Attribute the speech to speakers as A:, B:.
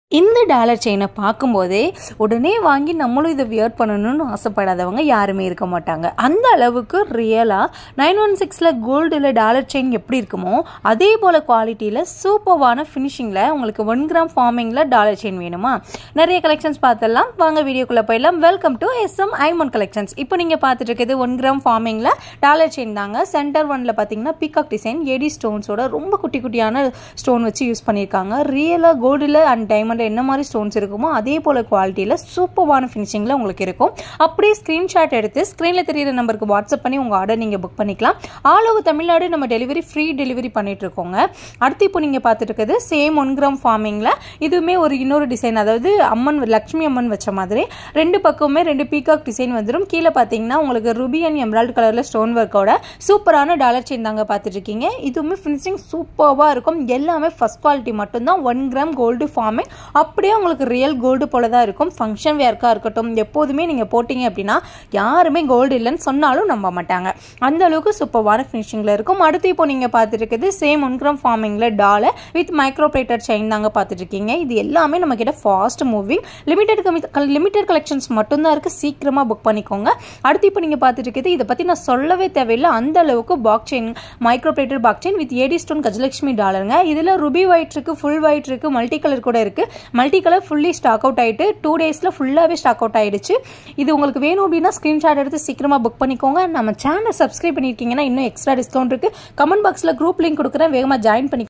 A: இந்த டாலர் செயினை பார்க்கும்போதே உடனே வாங்கி நம்மளும் இதை வியர் பண்ணணும்னு ஆசைப்படாதவங்க யாருமே இருக்க மாட்டாங்க. அந்த அளவுக்கு ரியலாக 916 கோல்டில் டாலர் செயின் எப்படி இருக்குமோ அதே போல் குவாலிட்டியில் சூப்பர்வான ஃபினிஷிங்கில் உங்களுக்கு 1 கிராம் ஃபார்மிங்கில் டாலர் செயின் வேணுமா? நிறைய கலெக்ஷன்ஸ் பார்த்துடலாம் வாங்க, வீடியோக்குள்ளே போயிடலாம். Welcome to SM Aiman collections. இப்போ நீங்கள் பார்த்துட்டு இருக்கிறது 1 கிராம் ஃபார்மிங்கில் டாலர் செயின் தாங்க. சென்டர் ஒன்ல பார்த்தீங்கன்னா பீகாக் டிசைன் ஏடி ஸ்டோன்ஸோட ரொம்ப குட்டி குட்டியான ஸ்டோன் வச்சு யூஸ் பண்ணியிருக்காங்க. ரியலாக கோல்டில் அண்ட் டைமண்ட் என்ன மாதிரி ஸ்டோன்ஸ் இருக்குமோ அதே போல குவாலிட்டியில் சூப்பர்வான ஃபினிஷிங்கில் உங்களுக்கு இருக்கும். அப்படியே ஸ்க்ரீன்ஷாட் எடுத்து ஸ்க்ரீனில் தெரியிற நம்பருக்கு வாட்ஸ்அப் பண்ணி உங்கள் ஆர்டர் நீங்கள் புக் பண்ணிக்கலாம். ஆல் ஓவர் தமிழ்நாடு நம்ம டெலிவரி ஃப்ரீ டெலிவரி பண்ணிட்டு இருக்கோங்க. அடுத்து இப்போ நீங்கள் பார்த்துட்டு இருக்கிறது சேம் 1 கிராம் ஃபார்மிங்கில் இதுவுமே இன்னொரு டிசைன், அதாவது அம்மன் லக்ஷ்மி அம்மன் வச்ச மாதிரி ரெண்டு பக்கமே 2 பீகாக் டிசைன் வந்துடும். கீழே பார்த்தீங்கன்னா உங்களுக்கு ரூபி அண்ட் எம்ராய்டு கலரில் ஸ்டோன் ஒர்க்கோட சூப்பரான டாலர் செயின் தாங்க பார்த்துட்டு இருக்கீங்க. இதுவுமே ஃபினிஷிங் சூப்பராக இருக்கும். எல்லாமே ஃபர்ஸ்ட் குவாலிட்டி மட்டும்தான். 1 கிராம் கோல்டு ஃபார்மிங் அப்படியே உங்களுக்கு ரியல் கோல்டு போல தான் இருக்கும். ஃபங்க்ஷன் வேர்க்காக இருக்கட்டும், எப்போதுமே நீங்கள் போட்டிங்க அப்படின்னா யாருமே கோல்டு இல்லைன்னு சொன்னாலும் நம்ப மாட்டாங்க. அந்த அளவுக்கு சூப்பர்வான ஃபினிஷிங்கில் இருக்கும். அடுத்து இப்போ நீங்கள் பார்த்துட்டு இருக்கிறது சேம் 1 கிராம் ஃபார்மிங்கில் dollar with micro plated chain தாங்க பார்த்துட்டு இருக்கீங்க. இது எல்லாமே நம்ம கிட்ட ஃபாஸ்ட் மூவிங் லிமிடெட் கலெக்ஷன்ஸ் மட்டும்தான் இருக்குது. சீக்கிரமாக புக் பண்ணிக்கோங்க. அடுத்து இப்போ நீங்கள் பார்த்துட்டு இருக்கிறது இதை பற்றி நான் சொல்லவே தேவையில்லை, அந்த அளவுக்கு pack chain micro plated pack chain with AD stone Gajalakshmi டாலருங்க. இதில் ருபி ஒயிட் இருக்குது, ஃபுல் ஒயிட் இருக்குது, மல்டி கலர் கூட இருக்குது. Multi colour fully stock out ஆகிட்டு 2 டேஸில் ஃபுல்லாகவே ஸ்டாக் அவுட் ஆகிடுச்சு. இது உங்களுக்கு வேணும் அப்படின்னா ஸ்க்ரீன்ஷாட் எடுத்து சீக்கிரமாக புக் பண்ணிக்கோங்க. நம்ம சேனலை சப்ஸ்கிரைப் பண்ணியிருக்கீங்கன்னா இன்னும் எக்ஸ்ட்ரா டிஸ்கவுண்ட் இருக்குது. கமெண்ட் பாக்ஸில் குரூப் லிங்க் கொடுக்குறேன், வேகமாக ஜாயின் பண்ணி